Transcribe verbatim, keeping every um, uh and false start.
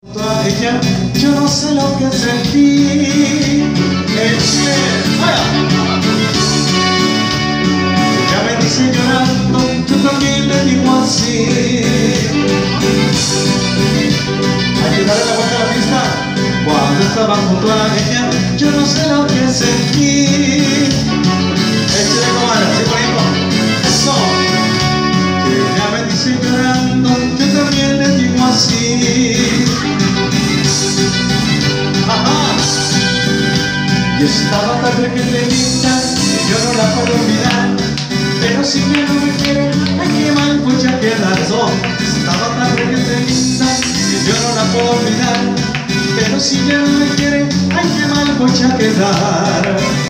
A ella, yo no sé lo que sentí. Ella, ella me dice llorando, yo también le digo así. Hay que darle la vuelta a la pista. Cuando estaba junto a ella, yo no sé lo que sentí. Échale comadre, así bonito. Eso. Ella me dice llorando, yo también le digo así. Y estaba tan requete linda y yo no la puedo olvidar. Pero si ya no me quiere, ay qué mal pucha quedar. Estaba tan requete linda y yo no la puedo olvidar. Pero si ya no me quiere, ay qué mal pucha quedar.